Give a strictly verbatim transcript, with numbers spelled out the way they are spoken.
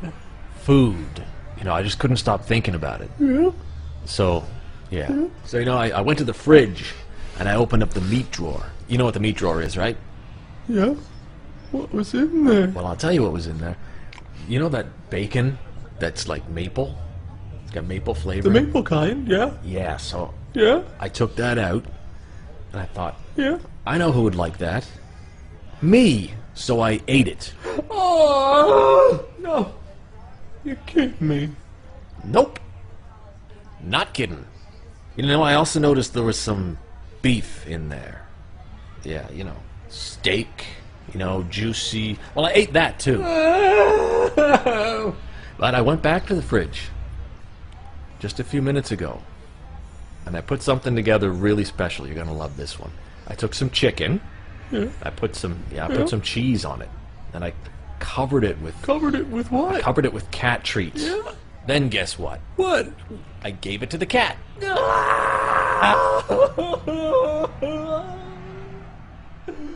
food. You know, I just couldn't stop thinking about it. Yeah. So, yeah. So, you know, I, I went to the fridge and I opened up the meat drawer. You know what the meat drawer is, right? Yeah. What was in there? Well, I'll tell you what was in there. You know that bacon that's like maple? It's got maple flavor. The maple kind, yeah. Yeah, so Yeah. I took that out and I thought, Yeah. I know who would like that. Me. So I ate it. Oh no. You're kidding me. Nope. Not kidding. You know, I also noticed there was some beef in there. Yeah, you know, steak, you know, juicy. Well, I ate that too. But I went back to the fridge just a few minutes ago, and I put something together really special. You're gonna love this one. I took some chicken. Yeah. I put some, yeah, I Yeah. put some cheese on it, and I covered it with Covered it with what? covered it with cat treats. Yeah. Then guess what? What? I gave it to the cat. Ah!